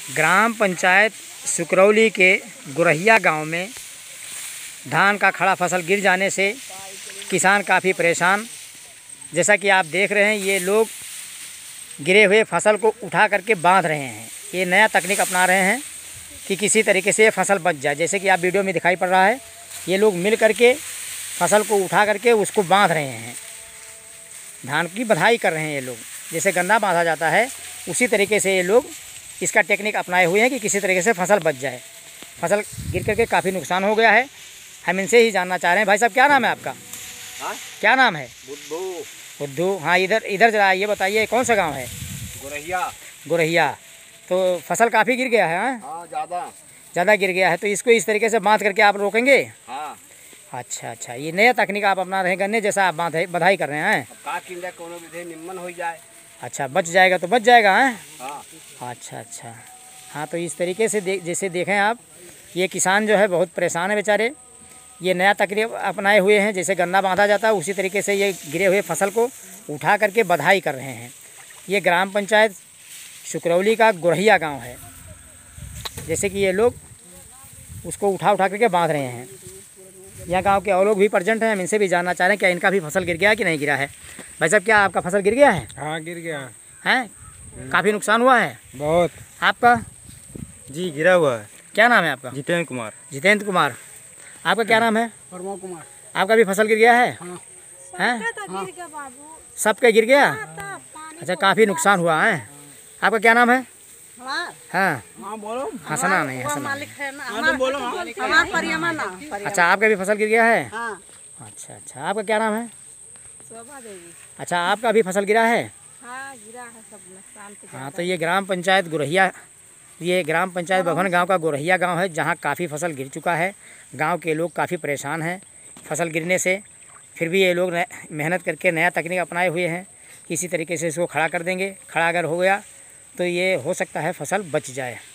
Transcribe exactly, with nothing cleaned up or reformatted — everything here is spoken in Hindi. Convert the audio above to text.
ग्राम पंचायत सुकरौली के गुरहिया गांव में धान का खड़ा फसल गिर जाने से किसान काफ़ी परेशान। जैसा कि आप देख रहे हैं, ये लोग गिरे हुए फसल को उठा करके बांध रहे हैं। ये नया तकनीक अपना रहे हैं कि किसी तरीके से ये फसल बच जाए। जैसे कि आप वीडियो में दिखाई पड़ रहा है, ये लोग मिल करके फसल को उठा करके उसको बांध रहे हैं। धान की बधाई कर रहे हैं ये लोग। जैसे गन्ना बांधा जाता है, उसी तरीके से ये लोग इसका टेक्निक अपनाए हुए हैं कि किसी तरीके से फसल बच जाए। फसल गिर करके काफ़ी नुकसान हो गया है। हम इनसे ही जानना चाह रहे हैं। भाई साहब, क्या नाम है आपका? हाँ? क्या नाम है? बुद्धू। बुद्धू। हाँ, इधर इधर जरा ये बताइए, कौन सा गांव है? गुरहिया। गुरहिया। तो फसल काफ़ी गिर गया है? हाँ, ज़्यादा ज़्यादा गिर गया है, तो इसको इस तरीके से बांध करके आप रोकेंगे? हाँ। अच्छा अच्छा, ये नया तकनीक आप अपना रहे हैं, गन्ने जैसा आप बांध बधाई कर रहे हैं। का किंदा कोनो विधि निम्न हो जाए। अच्छा, बच जाएगा तो बच जाएगा है? हाँ। अच्छा अच्छा। हाँ, तो इस तरीके से दे, जैसे देखें आप, ये किसान जो है बहुत परेशान है बेचारे। ये नया तकनीक अपनाए हुए हैं, जैसे गन्ना बांधा जाता है उसी तरीके से ये गिरे हुए फसल को उठा करके बधाई कर रहे हैं। ये ग्राम पंचायत सुकरौली का गुरहिया गांव है। जैसे कि ये लोग उसको उठा उठा करके बांध रहे हैं। यहाँ गांव के और लोग भी प्रेजेंट हैं, हम इनसे भी जानना चाह रहे हैं क्या इनका भी फसल गिर गया है कि नहीं गिरा है। भाई साहब, क्या आपका फसल गिर गया है? हाँ, गिर गया हैं? काफ़ी नुकसान हुआ है बहुत। आपका? जी, गिरा हुआ है। क्या नाम है आपका? जितेंद्र कुमार। जितेंद्र कुमार। आपका क्या नाम है? परमो कुमार। आपका भी फसल गिर गया है? हाँ। हैं? हाँ। सबका गिर गया? अच्छा, काफ़ी नुकसान हुआ है। आपका क्या नाम है? हाँ, हाँ, बोलो। हंसना नहीं, हंसना नहीं। मालिक है ना। हाँ, तो बोलो। हमारा परियमा ना। अच्छा, आपका भी फसल गिर गया है? हाँ। अच्छा अच्छा, आपका क्या नाम है? शोभा देवी। अच्छा, आपका भी फसल गिरा है? हाँ, गिरा है सब नुकसान तो। हाँ, तो ये ग्राम पंचायत गुरहिया, ये ग्राम पंचायत बभन गांव का गुरहिया गांव है, जहां काफ़ी फसल गिर चुका है। गांव के लोग काफ़ी परेशान हैं फसल गिरने से। फिर भी ये लोग मेहनत करके नया तकनीक अपनाए हुए हैं, किसी तरीके से इसको खड़ा कर देंगे। खड़ा अगर हो गया तो ये हो सकता है फसल बच जाए।